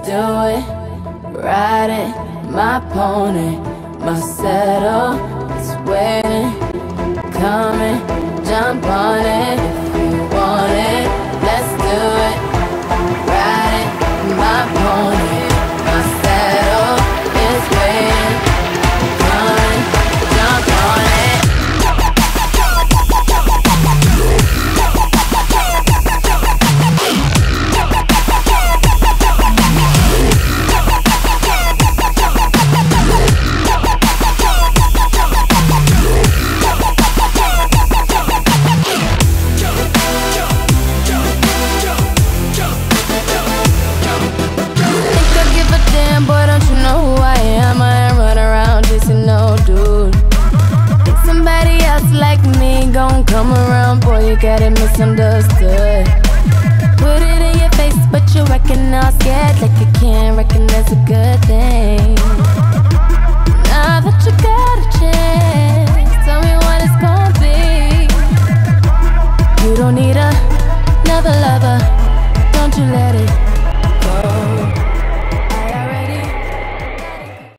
do it. Ride it, my pony, my saddle is waiting. Come and jump on it if you want it. Let's do it. Ride it, my pony, my saddle is waiting. Come and jump on it. Boy, don't you know who I am? I ain't run around chasing no dude. Think somebody else like me gon' come around, boy, you got it misunderstood. Put it in your face, but you reckon all scared, like you can't recognize a good thing. Now that you got a chance, tell me what it's gon' be. You don't need a